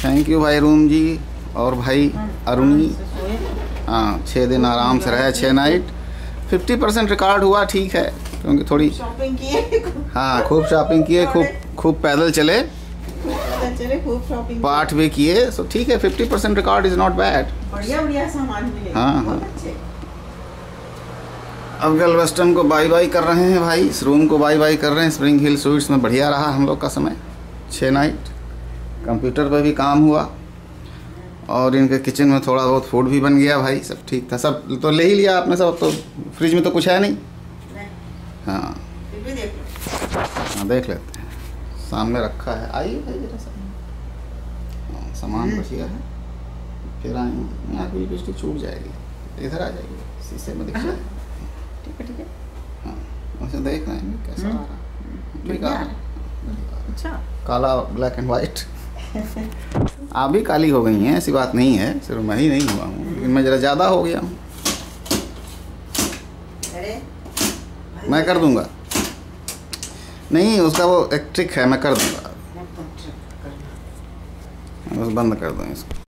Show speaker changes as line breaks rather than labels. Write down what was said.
Thank you भाई रूम जी और भाई अरुणी। हाँ 6 दिन आराम से रहे, 6 नाइट। 50% रिकॉर्ड हुआ, ठीक है, क्योंकि थोड़ी
शॉपिंग किए।
हाँ खूब शॉपिंग किए, खूब पैदल चले,
खूब शॉपिंग,
पाठ भी किए, सो ठीक है। 50% रिकॉर्ड इज़ नॉट बैड।
बढ़िया बढ़िया सामान मिले।
हाँ। अब गैल्वेस्टन को बाय बाय कर रहे हैं भाई, इस रूम को बाय बाय कर रहे हैं। स्प्रिंग हिल स्वीट्स में बढ़िया रहा हम लोग का समय, 6 नाइट। कंप्यूटर पर भी काम हुआ और इनके किचन में थोड़ा बहुत फूड भी बन गया भाई, सब ठीक था। सब तो ले ही लिया आपने सब, तो फ्रिज में तो कुछ है नहीं। हाँ हाँ देख लेते हैं, सामने रखा है। आइए भाई जरा सा, सामान बचिया है, फिर आएंगे। यहाँ की लिपस्टिक छूट जाएगी, इधर आ जाएगी, शीशे में दिख जाएगी।
ठीक है।
हाँ वैसे देख रहे हैं कैसा आ रहा, ठीक है।
अच्छा
काला, ब्लैक एंड वाइट। आप भी काली हो गई हैं, ऐसी बात नहीं है, सिर्फ मैं ही नहीं हुआ हूँ, लेकिन मैं ज़रा ज़्यादा हो गया हूँ। मैं कर दूंगा, नहीं उसका वो एक ट्रिक है, मैं कर दूंगा, बस बंद कर दूँ इसको।